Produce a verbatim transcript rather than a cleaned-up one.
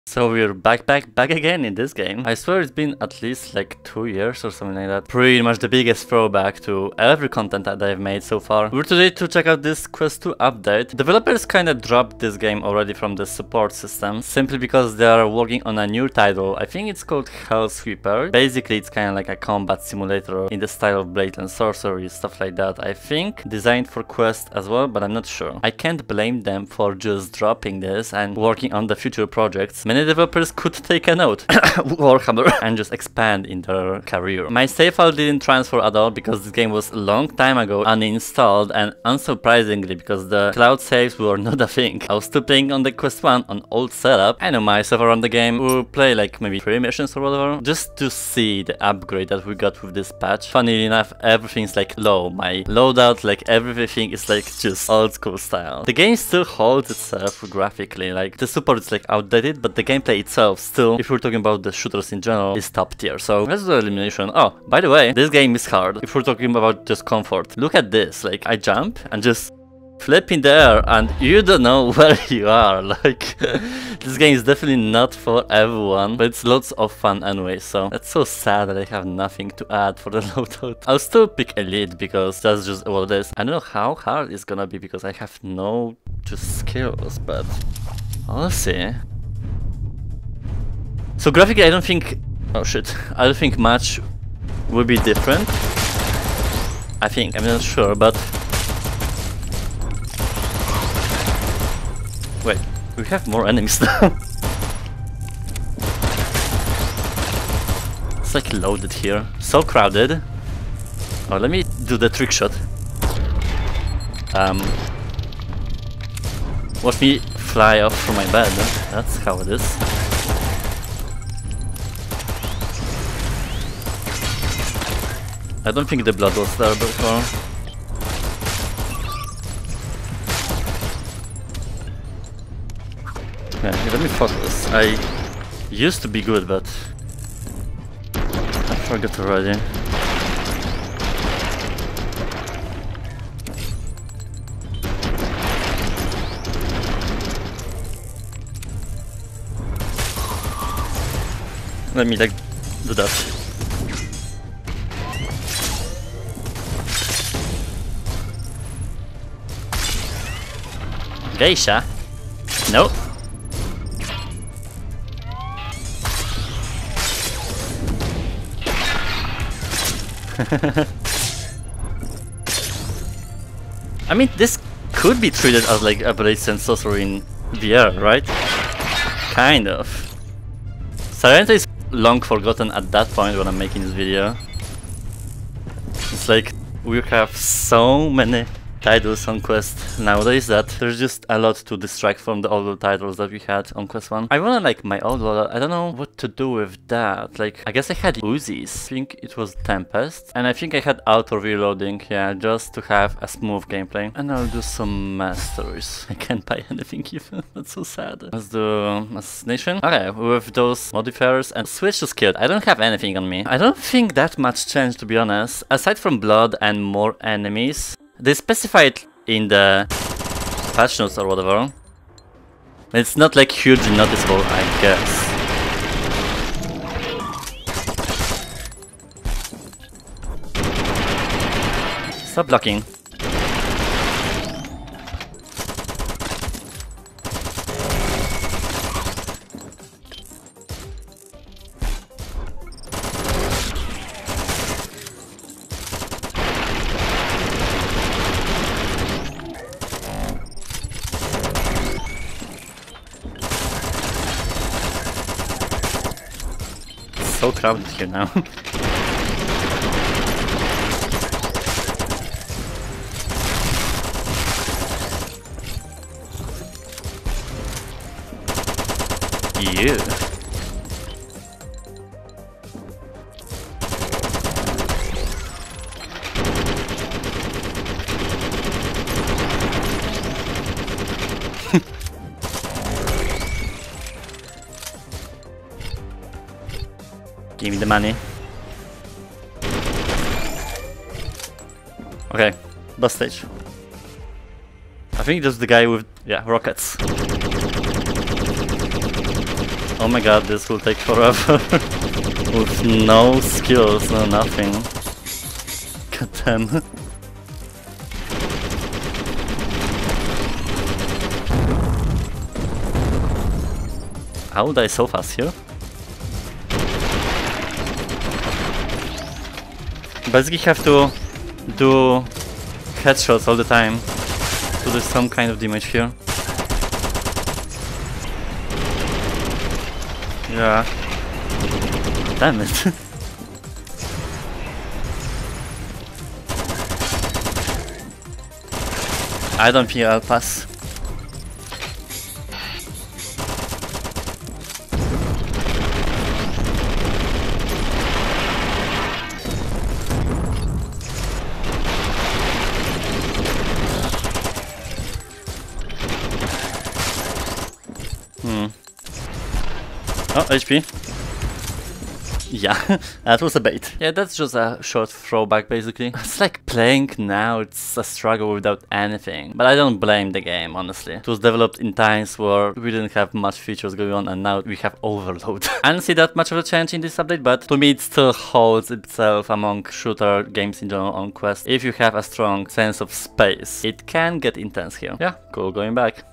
So we're back, back, back again in this game. I swear it's been at least like two years or something like that. Pretty much the biggest throwback to every content that I've made so far. We're today to check out this Quest two update. Developers kinda dropped this game already from the support system, simply because they are working on a new title. I think it's called Hellsweeper. Basically, it's kinda like a combat simulator in the style of Blade and Sorcery, stuff like that. I think designed for Quest as well, but I'm not sure. I can't blame them for just dropping this and working on the future projects. Many developers could take a note, Warhammer, and just expand in their career. My save file didn't transfer at all because this game was a long time ago uninstalled, and unsurprisingly because the cloud saves were not a thing. I was still playing on the Quest one on old setup. I know myself around the game. We'll play like maybe three missions or whatever, just to see the upgrade that we got with this patch. Funnily enough, everything's like low. My loadout, like everything is like just old school style. The game still holds itself graphically, like the support is like outdated, but the gameplay itself still, if we're talking about the shooters in general, is top tier. So let's do elimination. Oh, by the way, this game is hard if we're talking about just comfort. Look at this, like I jump and just flip in the air and you don't know where you are. Like this game is definitely not for everyone, but it's lots of fun anyway. So that's so sad that I have nothing to add for the loadout. I'll still pick Elite because that's just what it is. I don't know how hard it's gonna be because I have no just skills, but I'll see. So graphically, I don't think, oh shit, I don't think much will be different. I think, I'm not sure, but wait, we have more enemies now. It's like loaded here, so crowded. Oh, let me do the trick shot. Um, watch me fly off from my bed. That's how it is. I don't think the blood was there before. Yeah, let me focus. I used to be good, but I forgot already. Let me like do that. Geisha? No. I mean, this could be treated as like a Blade and Sorcery in V R, right? Kind of. Salento is long forgotten at that point when I'm making this video. It's like we have so many titles on Quest nowadays that there's just a lot to distract from the older titles that we had on Quest one. I wanna like my old loadout. I don't know what to do with that. Like, I guess I had Uzis. I think it was Tempest. And I think I had auto reloading, yeah, just to have a smooth gameplay. And I'll do some masteries. I can't buy anything even. That's so sad. Let's do Assassination. Okay, with those modifiers and switch to skilled. I don't have anything on me. I don't think that much changed, to be honest. Aside from blood and more enemies. They specify it in the patch notes or whatever. It's not like hugely noticeable, I guess. Stop blocking. So crowded here now. You. Give me the money. Okay, boss stage. I think that's the guy with, yeah, rockets. Oh my god, this will take forever. With no skills, no nothing. God damn. How would I so fast here? Basically have to do headshots all the time to do some kind of damage here. Yeah. Damn it. I don't think I'll pass. Hmm. Oh, H P. Yeah, that was a bait. Yeah, that's just a short throwback basically. It's like playing now, it's a struggle without anything. But I don't blame the game, honestly. It was developed in times where we didn't have much features going on and now we have overload. I don't see that much of a change in this update, but to me it still holds itself among shooter games in general on Quest. If you have a strong sense of space, it can get intense here. Yeah, cool, going back.